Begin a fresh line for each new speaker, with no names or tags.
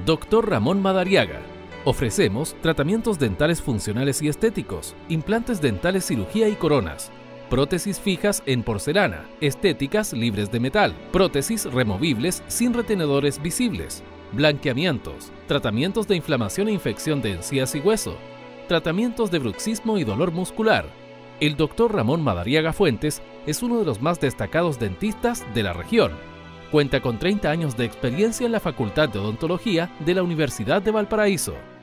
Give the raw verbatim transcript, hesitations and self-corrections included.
Doctor Ramón Madariaga. Ofrecemos tratamientos dentales funcionales y estéticos, implantes dentales, cirugía y coronas, prótesis fijas en porcelana, estéticas libres de metal, prótesis removibles sin retenedores visibles, blanqueamientos, tratamientos de inflamación e infección de encías y hueso, tratamientos de bruxismo y dolor muscular. El doctor Ramón Madariaga Fuentes es uno de los más destacados dentistas de la región. Cuenta con treinta años de experiencia en la Facultad de Odontología de la Universidad de Valparaíso.